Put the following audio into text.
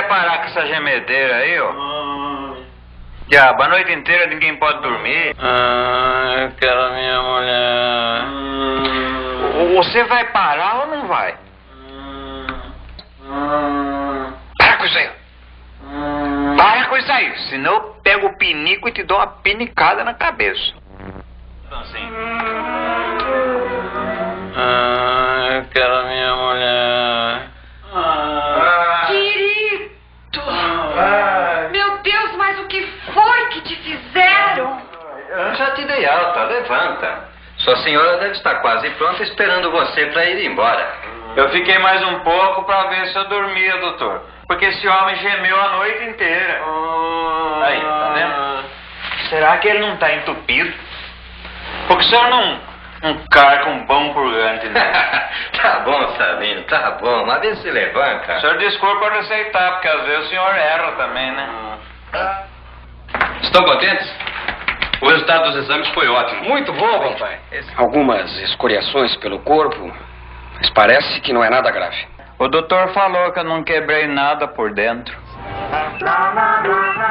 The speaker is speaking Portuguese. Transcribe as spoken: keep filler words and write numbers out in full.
vai parar com essa gemedeira aí, ó? Diabo, a noite inteira ninguém pode dormir. Ah, eu quero a minha mulher. Você vai parar ou não vai? Para com isso aí. Para com isso aí, senão eu pego o pinico e te dou uma pinicada na cabeça. Assim. Ah, eu quero a minha mulher. Ah. Querido! Ah. Meu Deus, mas o que foi que te fizeram? Eu já te dei alta, levanta. Sua senhora deve estar quase pronta esperando você para ir embora. Eu fiquei mais um pouco para ver se eu dormia, doutor. Porque esse homem gemeu a noite inteira. Aí, tá vendo? Será que ele não tá entupido? Porque o senhor não, não carca um bom purgante, né? Tá bom, Sabino, tá bom. Mas vê se levanta. O senhor desculpa receitar, porque às vezes o senhor erra também, né? Estão contentes? O resultado dos exames foi ótimo. Muito bom, papai. Algumas escoriações pelo corpo, mas parece que não é nada grave. O doutor falou que eu não quebrei nada por dentro.